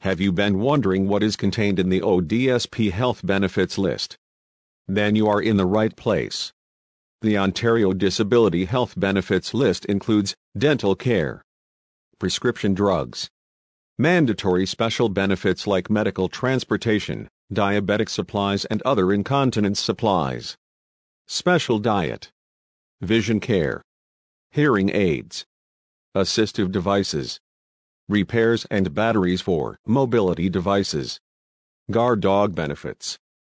Have you been wondering what is contained in the Odsp health benefits list? Then you are in the right place. The Ontario Disability Health Benefits list includes dental care, prescription drugs, mandatory special benefits like medical transportation, diabetic supplies and other incontinence supplies, special diet, vision care, hearing aids, assistive devices, repairs and batteries for mobility devices, guard dog benefits,